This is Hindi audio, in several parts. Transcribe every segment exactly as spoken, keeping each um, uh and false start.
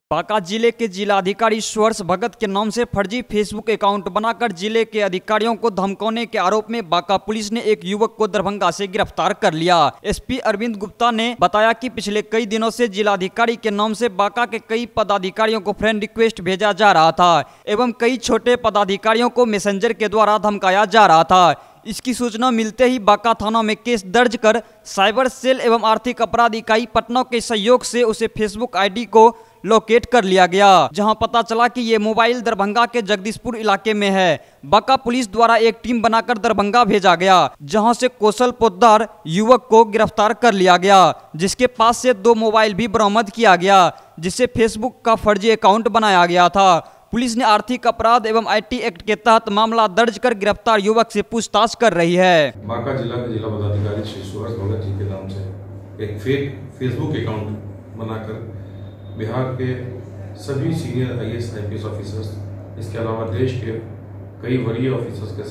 बांका जिले के जिलाधिकारी सुहर्ष भगत के नाम से फर्जी फेसबुक अकाउंट बनाकर जिले के अधिकारियों को धमकाने के आरोप में बांका पुलिस ने एक युवक को दरभंगा से गिरफ्तार कर लिया। एसपी अरविंद गुप्ता ने बताया कि पिछले कई दिनों से जिलाधिकारी के नाम से बांका के कई पदाधिकारियों को फ्रेंड रिक्वेस्ट भेजा जा रहा था एवं कई छोटे पदाधिकारियों को मैसेंजर के द्वारा धमकाया जा रहा था। इसकी सूचना मिलते ही बांका थाना में केस दर्ज कर साइबर सेल एवं आर्थिक अपराध इकाई पटना के सहयोग से उसे फेसबुक आईडी को लोकेट कर लिया गया, जहां पता चला कि ये मोबाइल दरभंगा के जगदीशपुर इलाके में है। बांका पुलिस द्वारा एक टीम बनाकर दरभंगा भेजा गया, जहां से कौशल पोद्दार युवक को गिरफ्तार कर लिया गया, जिसके पास से दो मोबाइल भी बरामद किया गया, जिससे फेसबुक का फर्जी अकाउंट बनाया गया था। पुलिस ने आर्थिक अपराध एवं आईटी एक्ट के तहत मामला दर्ज कर गिरफ्तार युवक से पूछताछ कर रही है। बांका जिला के जिला पदाधिकारी श्री सुहर्ष भगत जी के नाम से एक फेक फेसबुक अकाउंट बनाकर बिहार के सभी सीनियर आईएएस आईपीएस ऑफिसर्स, इसके अलावा देश के कई वरीय ऑफिसर्स के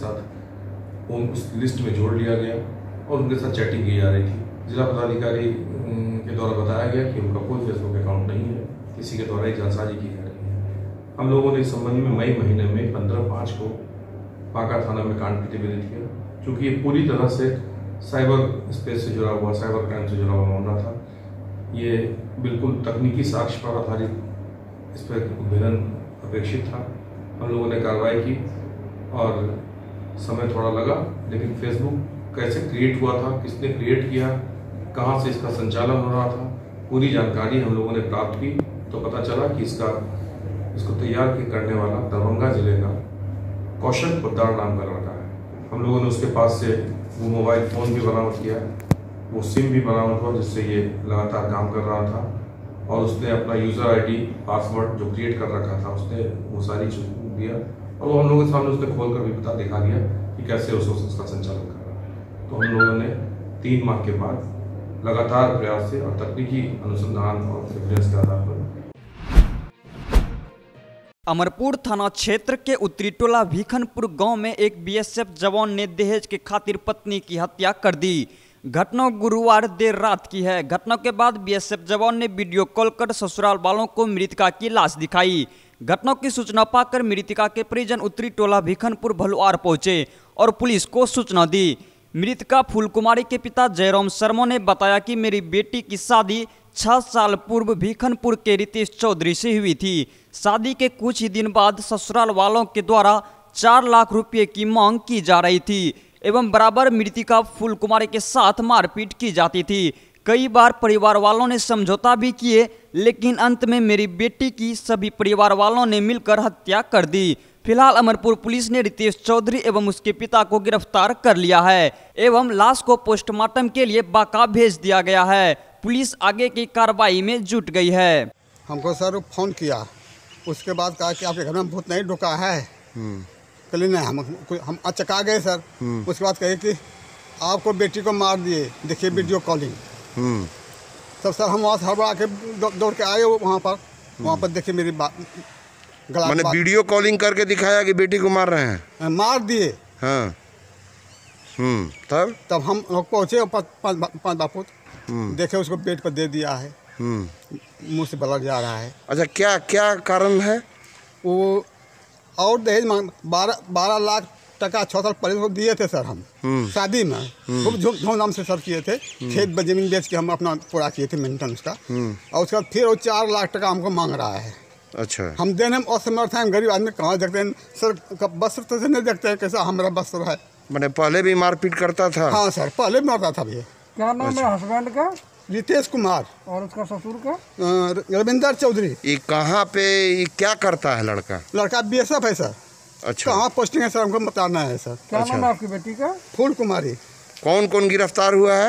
साथ उन उस लिस्ट में जोड़ लिया गया और उनके साथ चैटिंग की जा रही थी। जिला पदाधिकारी के द्वारा बताया गया कि उनका कोई फेसबुक अकाउंट नहीं है, किसी के द्वारा ही जालसाजी की जा रही है। हम लोगों ने इस संबंध में मई महीने में पंद्रह पाँच को बांका थाना में कांड प्रतिवेदित किया, क्योंकि ये पूरी तरह से साइबर स्पेस से जुड़ा हुआ, साइबर क्राइम से जुड़ा हुआ मामला था। ये बिल्कुल तकनीकी साक्ष्य पर आधारित इस पर उद्भेदन अपेक्षित था। हम लोगों ने कार्रवाई की और समय थोड़ा लगा, लेकिन फेसबुक कैसे क्रिएट हुआ था, किसने क्रिएट किया, कहाँ से इसका संचालन हो रहा था, पूरी जानकारी हम लोगों ने प्राप्त की तो पता चला कि इसका इसको तैयार करने वाला दरभंगा जिले का कौशल पोद्दार नाम का लड़का है। हम लोगों ने उसके पास से वो मोबाइल फ़ोन भी बरामद किया, वो सिम भी बरामद हुआ, जिससे ये लगातार काम कर रहा था। और उसने अपना यूज़र आईडी पासवर्ड जो क्रिएट कर रखा था, उसने वो सारी चीज़ दिया और वो हम लोगों के सामने उसने खोल कर भी पता दिखा दिया कि कैसे उस उसका संचालन कर रहा है। तो हम लोगों ने तीन माह के बाद लगातार प्रयास से और तकनीकी अनुसंधान और एविडेंस के आधार पर अमरपुर थाना क्षेत्र के उत्तरी टोला भीखनपुर गांव में एक बीएसएफ जवान ने दहेज के खातिर पत्नी की हत्या कर दी। घटना गुरुवार देर रात की है। घटना के बाद बीएसएफ जवान ने वीडियो कॉल कर ससुराल वालों को मृतका की लाश दिखाई। घटना की सूचना पाकर मृतका के परिजन उत्तरी टोला भीखनपुर भलुआर पहुंचे और पुलिस को सूचना दी। मृतका फूल कुमारी के पिता जयराम शर्मा ने बताया कि मेरी बेटी की शादी छह साल पूर्व भीखनपुर के रितेश चौधरी से हुई थी। शादी के कुछ ही दिन बाद ससुराल वालों के द्वारा चार लाख रुपए की मांग की जा रही थी एवं बराबर मृतका फूल कुमारी के साथ मारपीट की जाती थी। कई बार परिवार वालों ने समझौता भी किए, लेकिन अंत में मेरी बेटी की सभी परिवार वालों ने मिलकर हत्या कर दी। फिलहाल अमरपुर पुलिस ने रितेश चौधरी एवं उसके पिता को गिरफ्तार कर लिया है एवं लाश को पोस्टमार्टम के लिए बांका भेज दिया गया है। पुलिस आगे की कार्रवाई में जुट गई है। हमको सर फोन किया, उसके बाद कहा कि आपके घर में भूत नहीं ढुका है। कल नहीं, हम हम अचका गए सर। उसके बाद कहे कि आपको बेटी को मार दिए, देखिए वीडियो कॉलिंग। तब सर हम वहाँ से हड़बड़ा के दौड़ के आए वहाँ पर वहाँ पर देखिए मेरी बात गला मैंने वीडियो कॉलिंग करके दिखाया कि बेटी को मार रहे हैं, मार दिए। हाँ। हम्म तब तब हम लोग पहुँचे पाँच बापूत, देखे उसको पेट पर दे दिया है, मुंह से ब्लड जा रहा है। अच्छा, क्या क्या कारण है? वो और दहेज मांग बारह बारह लाख टका छः साल पहले को दिए थे सर। हम शादी में खूब धूमधाम से सर किए थे, खेत जमीन बेच के हम अपना पूरा किए थे मेंटेन उसका। और उसके बाद फिर वो चार लाख टका हमको मांग रहा है। अच्छा, हम देने में असमर्थ हैं, गरीब आदमी कहाँ देखते हैं सर, बस से नहीं देखते हैं कैसा हमारा बस है। मैंने पहले भी मारपीट करता था? हाँ सर, पहले भी मारता था भैया। क्या नाम है हस्बैंड का? रितेश कुमार। और उसका ससुर का? रविंदर चौधरी। ये कहाँ पे, ये क्या करता है लड़का? लड़का बीएसएफ है सर। अच्छा, कहाँ पोस्टिंग है सर, हमको बताना है सर। क्या नाम है आपकी बेटी का? फूल कुमारी। कौन कौन गिरफ्तार हुआ है?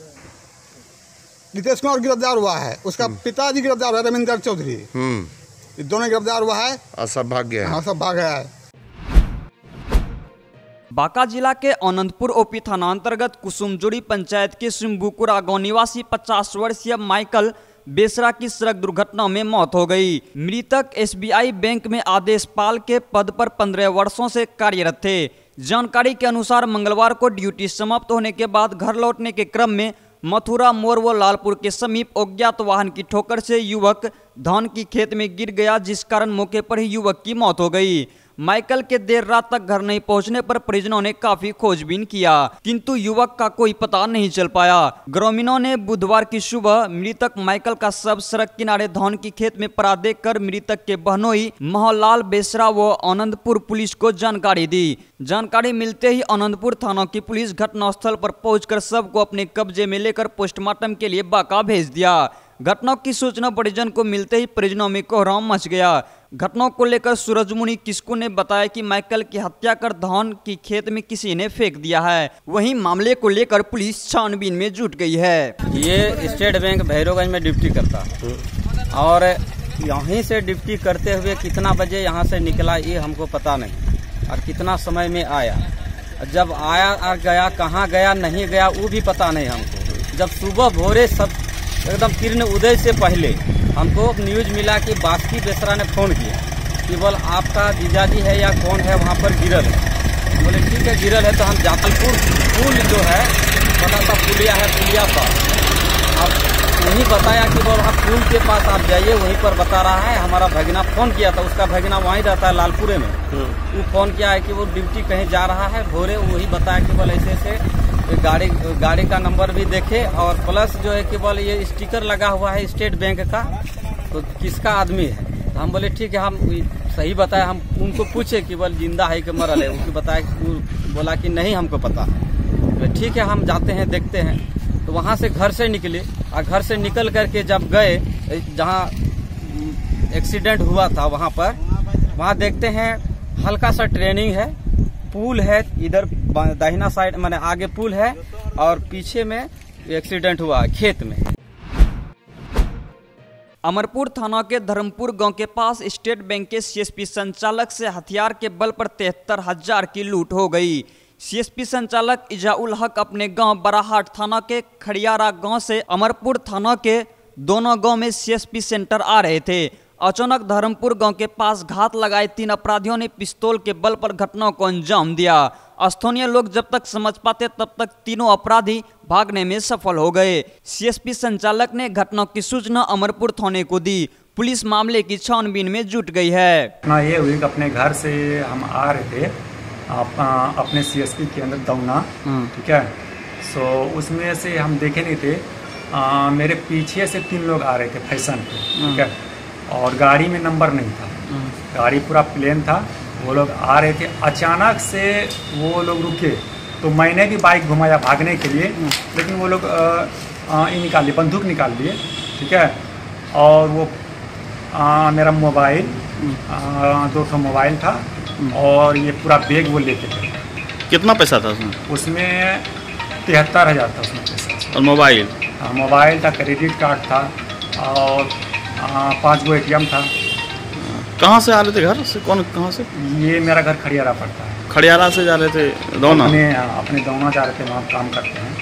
रितेश कुमार गिरफ्तार हुआ है, उसका पिताजी गिरफ्तार हुआ है रविंदर चौधरी। हम्म दोनों गिरफ्तार हुआ है और सब भाग गया। हाँ, सब भाग गया है। बांका जिला के आनंदपुर ओपी थाना अंतर्गत कुसुमजोड़ी पंचायत के सिम्बुकुरा गांव निवासी पचास वर्षीय माइकल बेसरा की सड़क दुर्घटना में मौत हो गई। मृतक एसबीआई बैंक में आदेशपाल के पद पर पंद्रह वर्षों से कार्यरत थे। जानकारी के अनुसार मंगलवार को ड्यूटी समाप्त होने के बाद घर लौटने के क्रम में मथुरा मोड़ व लालपुर के समीप अज्ञात वाहन की ठोकर से युवक धान की खेत में गिर गया, जिस कारण मौके पर ही युवक की मौत हो गई। माइकल के देर रात तक घर नहीं पहुंचने पर परिजनों ने काफी खोजबीन किया, किंतु युवक का कोई पता नहीं चल पाया। ग्रामीणों ने बुधवार की सुबह मृतक माइकल का शव सड़क किनारे धान की खेत में पड़ा देखकर मृतक के बहनोई मोहनलाल बेसरा व आनंदपुर पुलिस को जानकारी दी। जानकारी मिलते ही आनंदपुर थाना की पुलिस घटनास्थल पर पहुंचकर शव को अपने कब्जे में लेकर पोस्टमार्टम के लिए बांका भेज दिया। घटना की सूचना परिजन को मिलते ही परिजनों में कोहराम मच गया। घटना को लेकर सूरजमुनि किस्कू ने बताया कि माइकल की हत्या कर धान की खेत में किसी ने फेंक दिया है। वहीं मामले को लेकर पुलिस छानबीन में जुट गई है। ये स्टेट बैंक भैरवगंज में ड्यूटी करता है और यहीं से ड्यूटी करते हुए कितना बजे यहाँ से निकला ये हमको पता नहीं, और कितना समय में आया, जब आया और गया कहाँ गया नहीं गया वो भी पता नहीं हमको। जब सुबह भोरे सब एकदम किरण उदय से पहले हमको न्यूज मिला कि बास्की बेसरा ने फोन किया कि बोल आपका जीजाजी है या कौन है वहाँ पर गिरल है। बोले ठीक है गिरल है तो हम जातलपुर पुल जो है बड़ा सा पुलिया है, पुलिया पर अब वहीं बताया कि बोल आप पुल के पास आप जाइए, वहीं पर बता रहा है हमारा भगना फोन किया था, उसका भगना वहीं रहता है लालपुरे में। वो फोन किया है कि वो ड्यूटी कहीं जा रहा है भोरे, वही बताया कि बोल ऐसे ऐसे गाड़ी गाड़ी का नंबर भी देखे और प्लस जो है कि बोल ये स्टिकर लगा हुआ है स्टेट बैंक का, तो किसका आदमी है। हम बोले ठीक है, हम सही बताया, हम उनको पूछे कि बोल जिंदा है कि मरल है, उनको बताया, बोला कि नहीं हमको पता है। ठीक है हम जाते हैं देखते हैं। तो वहाँ से घर से निकले और घर से निकल करके जब गए जहाँ एक्सीडेंट हुआ था वहाँ पर, वहाँ देखते हैं हल्का सा ट्रेनिंग है, पुल है, इधर दाहिना साइड माने आगे पुल है और पीछे में एक्सीडेंट हुआ खेत में। अमरपुर थाना के धर्मपुर गांव के पास स्टेट बैंक के सीएसपी संचालक से हथियार के बल पर तिहत्तर हजार की लूट हो गई। सीएसपी संचालक इजाउल हक अपने गांव बराहाट थाना के खड़ियारा गांव से अमरपुर थाना के दोनों गांव में सीएसपी सेंटर आ रहे थे। अचानक धर्मपुर गांव के पास घात लगाए तीन अपराधियों ने पिस्तौल के बल पर घटना को अंजाम दिया। स्थानीय लोग जब तक समझ पाते तब तक तीनों अपराधी भागने में सफल हो गए। सीएसपी संचालक ने घटना की सूचना अमरपुर थाने को दी। पुलिस मामले की छानबीन में जुट गई है। ना ये हुई कि अपने घर से हम आ रहे थे आप, आ, अपने सीएसपी के अंदर दौना, ठीक है। सो उसमें से हम देखे नहीं थे, आ, मेरे पीछे से तीन लोग आ रहे थे फैशन पे, ठीक है, और गाड़ी में नंबर नहीं था, गाड़ी पूरा प्लेन था। वो लोग आ रहे थे, अचानक से वो लोग रुके तो मैंने भी बाइक घुमाया भागने के लिए, लेकिन वो लोग ये निकाल लिए, बंदूक निकाल लिए, ठीक है। और वो आ, मेरा मोबाइल, दो ठो मोबाइल था और ये पूरा बैग वो लेते थे। कितना पैसा था उसमें? उसमें तिहत्तर हज़ार था उसमें पैसा। और मोबाइल? हाँ मोबाइल था, क्रेडिट कार्ड था और पाँच गो एटीएम था। कहाँ से आ रहे थे घर से? कौन कहाँ से? ये मेरा घर खड़ियारा पड़ता है। खड़ियारा से जा रहे थे दौना? अपने अपने दौना जा रहे थे, वहाँ काम करते हैं।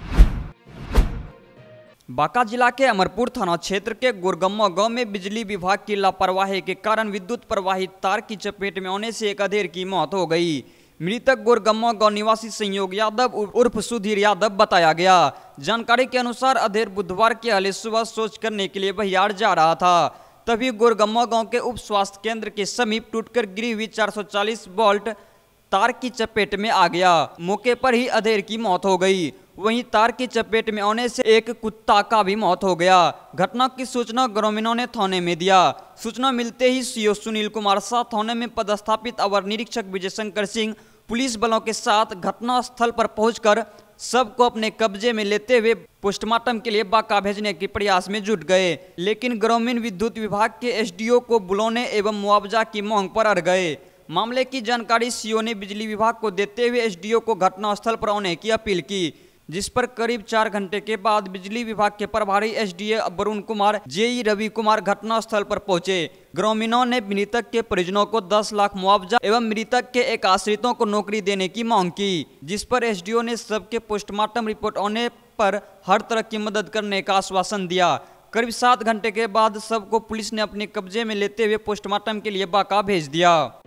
बांका जिला के अमरपुर थाना क्षेत्र के गुरगम्मा गांव में बिजली विभाग की लापरवाही के कारण विद्युत प्रवाहित तार की चपेट में आने से एक अधेड़ की मौत हो गई। मृतक गुरगम्मा गांव निवासी संयोग यादव उर्फ सुधीर यादव बताया गया। जानकारी के अनुसार अधेड़ बुधवार के अहले सुबह शौच करने के लिए बहियार जा रहा था, तभी गुरगम्मा गांव के उप स्वास्थ्य केंद्र के समीप टूटकर गिरी हुई चार सौ चालीस वोल्ट तार की चपेट में आ गया। मौके पर ही अधेड़ की मौत हो गई। वहीं तार की चपेट में आने से एक कुत्ता का भी मौत हो गया। घटना की सूचना ग्रामीणों ने थाने में दिया। सूचना मिलते ही सीओ सुनील कुमार शाह, थाने में पदस्थापित अवर निरीक्षक विजय शंकर सिंह पुलिस बलों के साथ घटना स्थल पर पहुंचकर सब को अपने कब्जे में लेते हुए पोस्टमार्टम के लिए बांका भेजने के प्रयास में जुट गए, लेकिन ग्रामीण विद्युत विभाग के एसडीओ को बुलाने एवं मुआवजा की मांग पर अड़ गए। मामले की जानकारी सीओ ने बिजली विभाग को देते हुए एसडीओ को घटनास्थल पर आने की अपील की, जिस पर करीब चार घंटे के बाद बिजली विभाग के प्रभारी एसडीए वरुण कुमार, जेई रवि कुमार घटनास्थल पर पहुंचे। ग्रामीणों ने मृतक के परिजनों को दस लाख मुआवजा एवं मृतक के एक आश्रितों को नौकरी देने की मांग की, जिस पर एसडीओ ने सबके पोस्टमार्टम रिपोर्ट आने पर हर तरह की मदद करने का आश्वासन दिया। करीब सात घंटे के बाद सबको पुलिस ने अपने कब्जे में लेते हुए पोस्टमार्टम के लिए बांका भेज दिया।